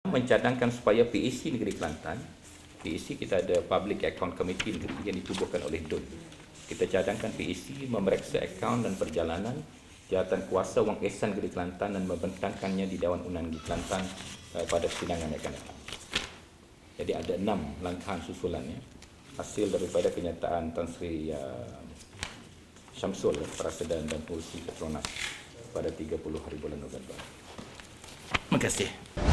Mencadangkan supaya PAC Negeri Kelantan, PAC kita ada Public Account Committee yang ditubuhkan oleh DUN. Kita cadangkan PAC memeriksa akaun dan perjalanan jawatan kuasa Wang Ehsan Negeri Kelantan dan membentangkannya di Dewan Undangan Negeri Kelantan pada persidangan yang akan datang. Jadi ada 6 langkahan susulannya hasil daripada kenyataan Tan Sri Syamsul, Presiden dan Pengurusi Petronas pada 30 hari bulan November. Terima kasih.